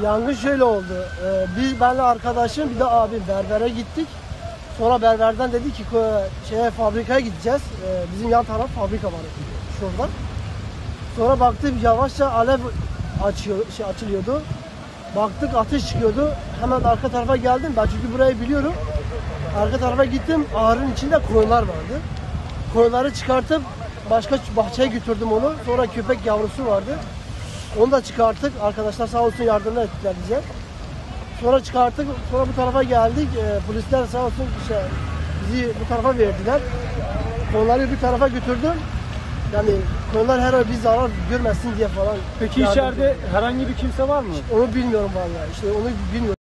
Yangın şöyle oldu. Benle arkadaşım bir de abim berbere gittik. Sonra berberden dedi ki fabrikaya gideceğiz. Bizim yan taraf fabrika var şurada. Sonra baktım yavaşça alev açılıyordu. Baktık ateş çıkıyordu. Hemen arka tarafa geldim. Ben çünkü burayı biliyorum. Arka tarafa gittim. Ahırın içinde koyunlar vardı. Koyunları çıkartıp başka bahçeye götürdüm onu. Sonra köpek yavrusu vardı. Onu da çıkarttık. Arkadaşlar sağ olsun yardımlar ettiler bize. Sonra çıkarttık. Sonra bu tarafa geldik. Polisler sağ olsun bizi bu tarafa verdiler. Koyunları bir tarafa götürdüm. Yani koyunlar herhalde bir zarar görmesin diye falan. Peki içeride herhangi bir kimse var mı? Onu bilmiyorum vallahi. İşte onu bilmiyorum.